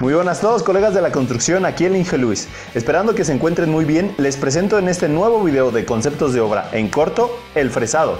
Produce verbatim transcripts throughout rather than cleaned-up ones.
Muy buenas a todos, colegas de la construcción, aquí el Inge Luis. Esperando que se encuentren muy bien, les presento en este nuevo video de conceptos de obra en corto, el fresado.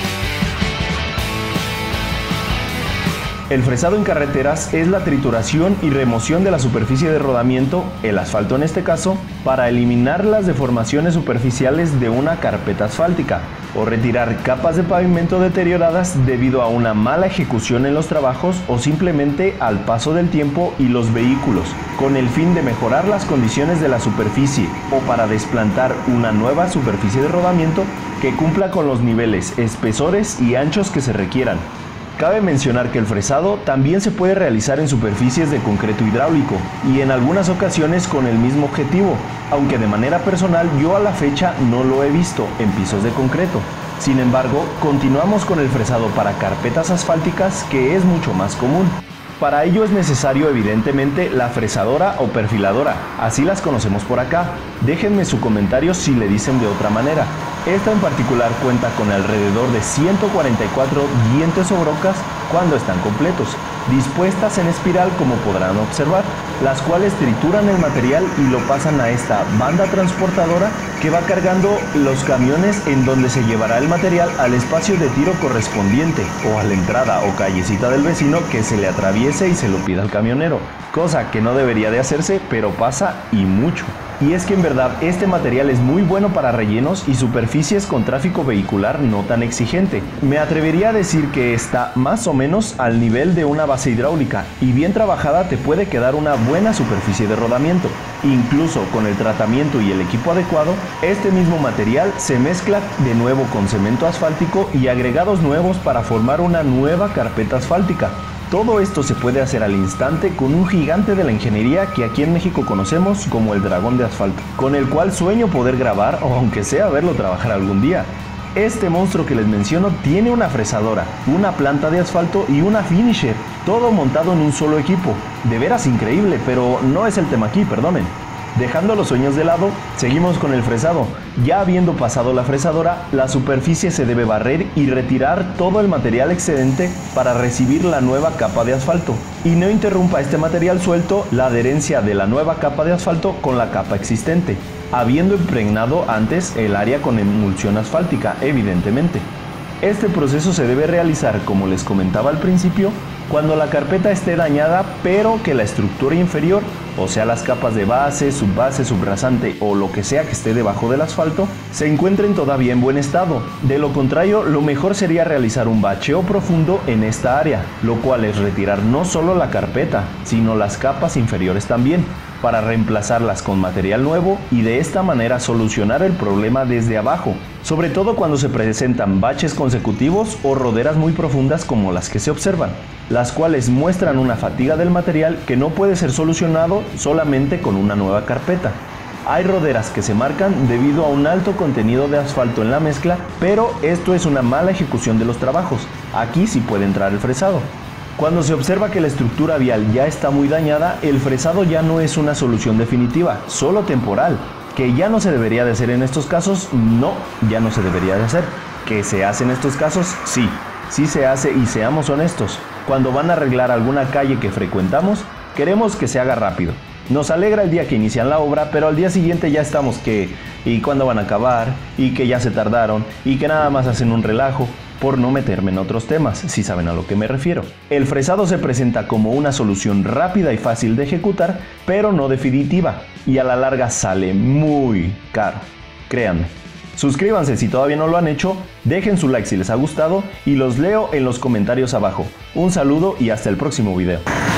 El fresado en carreteras es la trituración y remoción de la superficie de rodamiento, el asfalto en este caso, para eliminar las deformaciones superficiales de una carpeta asfáltica o retirar capas de pavimento deterioradas debido a una mala ejecución en los trabajos o simplemente al paso del tiempo y los vehículos, con el fin de mejorar las condiciones de la superficie o para desplantar una nueva superficie de rodamiento que cumpla con los niveles, espesores y anchos que se requieran. Cabe mencionar que el fresado también se puede realizar en superficies de concreto hidráulico y en algunas ocasiones con el mismo objetivo, aunque de manera personal yo a la fecha no lo he visto en pisos de concreto. Sin embargo, continuamos con el fresado para carpetas asfálticas, que es mucho más común. Para ello es necesario evidentemente la fresadora o perfiladora, así las conocemos por acá. Déjenme su comentario si le dicen de otra manera. Esta en particular cuenta con alrededor de ciento cuarenta y cuatro dientes o brocas cuando están completos, dispuestas en espiral como podrán observar, las cuales trituran el material y lo pasan a esta banda transportadora que va cargando los camiones, en donde se llevará el material al espacio de tiro correspondiente o a la entrada o callecita del vecino que se le atraviese y se lo pida al camionero, cosa que no debería de hacerse, pero pasa y mucho. Y es que en verdad este material es muy bueno para rellenos y superficies con tráfico vehicular no tan exigente. Me atrevería a decir que está más o menos al nivel de una base hidráulica y bien trabajada te puede quedar una buena superficie de rodamiento. Incluso con el tratamiento y el equipo adecuado, este mismo material se mezcla de nuevo con cemento asfáltico y agregados nuevos para formar una nueva carpeta asfáltica. Todo esto se puede hacer al instante con un gigante de la ingeniería que aquí en México conocemos como el dragón de asfalto, con el cual sueño poder grabar o aunque sea verlo trabajar algún día. Este monstruo que les menciono tiene una fresadora, una planta de asfalto y una finisher, todo montado en un solo equipo. De veras increíble, pero no es el tema aquí, perdonen. Dejando los sueños de lado, seguimos con el fresado. Ya habiendo pasado la fresadora, la superficie se debe barrer y retirar todo el material excedente para recibir la nueva capa de asfalto y no interrumpa este material suelto la adherencia de la nueva capa de asfalto con la capa existente, habiendo impregnado antes el área con emulsión asfáltica, evidentemente. Este proceso se debe realizar, como les comentaba al principio, cuando la carpeta esté dañada, pero que la estructura inferior, o sea las capas de base, subbase, subrasante o lo que sea que esté debajo del asfalto, se encuentren todavía en buen estado. De lo contrario, lo mejor sería realizar un bacheo profundo en esta área, lo cual es retirar no solo la carpeta, sino las capas inferiores también, para reemplazarlas con material nuevo y de esta manera solucionar el problema desde abajo, sobre todo cuando se presentan baches consecutivos o roderas muy profundas como las que se observan, las cuales muestran una fatiga del material que no puede ser solucionado solamente con una nueva carpeta. Hay roderas que se marcan debido a un alto contenido de asfalto en la mezcla, pero esto es una mala ejecución de los trabajos. Aquí sí puede entrar el fresado. Cuando se observa que la estructura vial ya está muy dañada, el fresado ya no es una solución definitiva, solo temporal. ¿Que ya no se debería de hacer en estos casos? No, ya no se debería de hacer. ¿Que se hace en estos casos? Sí, sí se hace, y seamos honestos, cuando van a arreglar alguna calle que frecuentamos, queremos que se haga rápido. Nos alegra el día que inician la obra, pero al día siguiente ya estamos que, ¿y cuándo van a acabar? Y que ya se tardaron, y que nada más hacen un relajo. Por no meterme en otros temas, si saben a lo que me refiero. El fresado se presenta como una solución rápida y fácil de ejecutar, pero no definitiva, y a la larga sale muy caro, créanme. Suscríbanse si todavía no lo han hecho, dejen su like si les ha gustado y los leo en los comentarios abajo. Un saludo y hasta el próximo video.